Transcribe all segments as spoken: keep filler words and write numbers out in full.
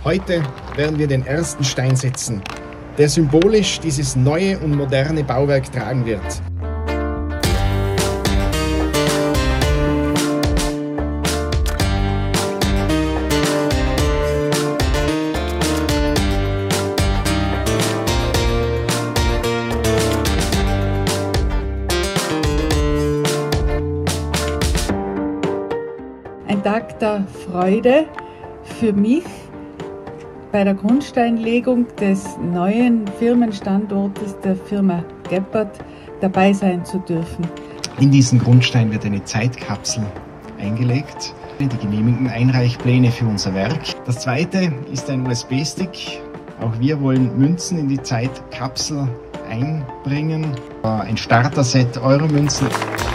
Heute werden wir den ersten Stein setzen, der symbolisch dieses neue und moderne Bauwerk tragen wird. Ein Tag der Freude für mich, bei der Grundsteinlegung des neuen Firmenstandortes der Firma Geppert dabei sein zu dürfen. In diesen Grundstein wird eine Zeitkapsel eingelegt, die genehmigten Einreichpläne für unser Werk. Das zweite ist ein U S B-Stick. Auch wir wollen Münzen in die Zeitkapsel einbringen. Ein Starter-Set Euro-Münzen.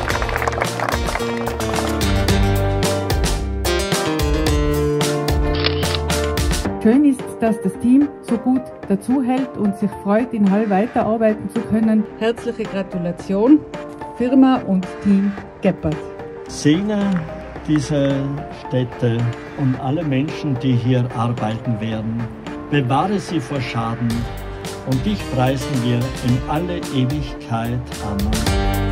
Schön ist, dass das Team so gut dazu hält und sich freut, in Hall weiterarbeiten zu können. Herzliche Gratulation, Firma und Team Geppert. Segne diese Städte und alle Menschen, die hier arbeiten werden. Bewahre sie vor Schaden und dich preisen wir in alle Ewigkeit. Amen.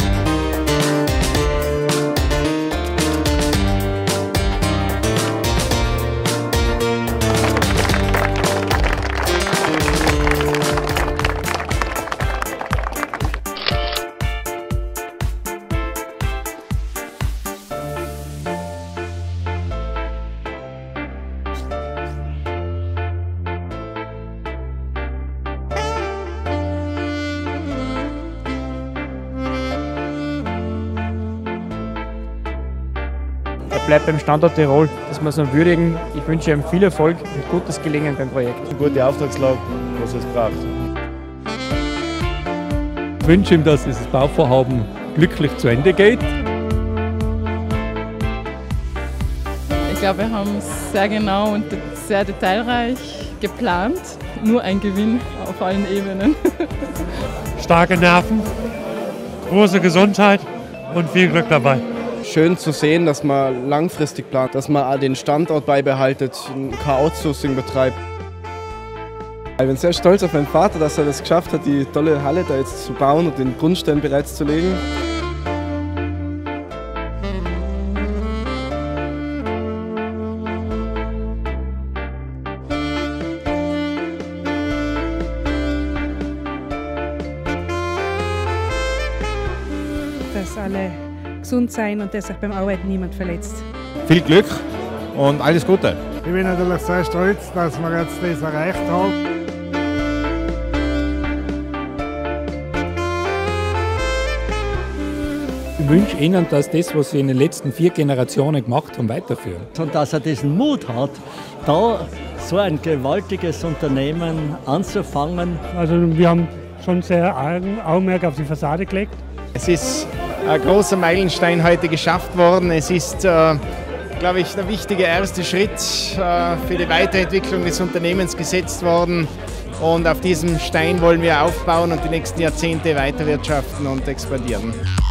Er bleibt beim Standort Tirol, dass wir so würdigen. Ich wünsche ihm viel Erfolg und gutes Gelingen beim Projekt. Eine gute Auftragslage, was es braucht. Ich wünsche ihm, dass dieses Bauvorhaben glücklich zu Ende geht. Ich glaube, wir haben sehr genau und sehr detailreich geplant. Nur ein Gewinn auf allen Ebenen. Starke Nerven, große Gesundheit und viel Glück dabei. Schön zu sehen, dass man langfristig plant, dass man den Standort beibehaltet, kein Outsourcing betreibt. Ich bin sehr stolz auf meinen Vater, dass er das geschafft hat, die tolle Halle da jetzt zu bauen und den Grundstein bereits zu legen. Dass alle gesund sein und dass sich beim Arbeiten niemand verletzt. Viel Glück und alles Gute. Ich bin natürlich sehr stolz, dass wir jetzt das erreicht haben. Ich wünsche Ihnen, dass das, was Sie in den letzten vier Generationen gemacht haben, weiterführen. Und dass er diesen Mut hat, da so ein gewaltiges Unternehmen anzufangen. Also wir haben schon sehr Augenmerk auf die Fassade gelegt. Es ist ein großer Meilenstein heute geschafft worden. Es ist, äh, glaube ich, der wichtige erste Schritt äh, für die Weiterentwicklung des Unternehmens gesetzt worden. Und auf diesem Stein wollen wir aufbauen und die nächsten Jahrzehnte weiterwirtschaften und expandieren.